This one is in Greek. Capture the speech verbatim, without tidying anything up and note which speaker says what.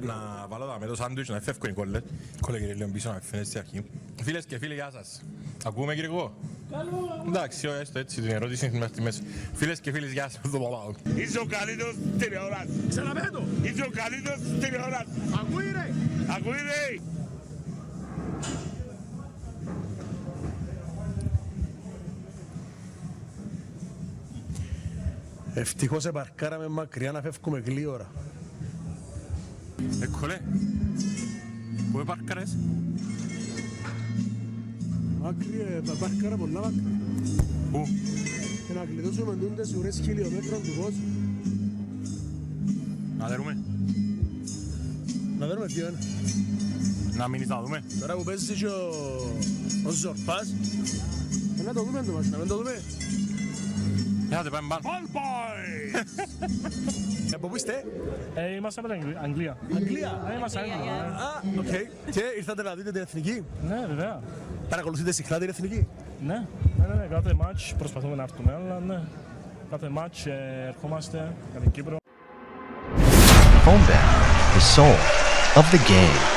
Speaker 1: να βάλω τα με το σάντουιτς, να φεύγουν οι κόλλες. Κόλλε κύριε λίγο πίσω να με φαίνεται στη αρχή. Φίλες και φίλοι, γεια σας. Ακούμε κύριε εγώ. Καλό. Εντάξει, έστω έτσι την ερώτηση είναι στη μέση. Φίλες και φίλοι, γεια σας.
Speaker 2: Είσαι ο καλύτερος τηλεόρας.
Speaker 3: Ξαναπέτω.
Speaker 2: Είσαι ο καλύτερος τηλεόρας.
Speaker 3: Ακούει ρε.
Speaker 2: Ακούει ρε.
Speaker 3: Ευτυχώς επαρκάραμε μακριά να φεύγουμε γλύωρα.
Speaker 1: Ε, κολλέ. Πού επαρκάρες?
Speaker 3: Άκρη, επαρκάρα πολλά μακριά.
Speaker 1: Πού?
Speaker 3: Και να κλειδώσουμε τούντες ουρές χιλιόμετρων του κόσμου.
Speaker 1: Να δέρουμε.
Speaker 3: Να δέρουμε ποιο είναι.
Speaker 1: Να μείνεις να δούμε.
Speaker 3: Τώρα που παίζεις και ο... ο Ζορπάς. Ε, να το δούμε το μας, να μην το δούμε.
Speaker 1: Άντε πάμε πάνω.
Speaker 2: All boys.
Speaker 3: Από πού είστε?
Speaker 4: Ε, είμαστε από την Αγγλία.
Speaker 3: Αγγλία.
Speaker 4: Ε, είμαστε Αγγλία.
Speaker 3: Α, οκ. Και ήρθατε να δείτε την εθνική.
Speaker 4: Ναι, βέβαια.
Speaker 3: Παρακολουθείτε συχνά την εθνική.
Speaker 4: Ναι, ναι, ναι, ναι, κάθε μάτς προσπαθούμε να έρθουμε, αλλά ναι. Κάθε μάτς ε, ερχόμαστε για την Κύπρο.
Speaker 5: Homebet, the soul of the game.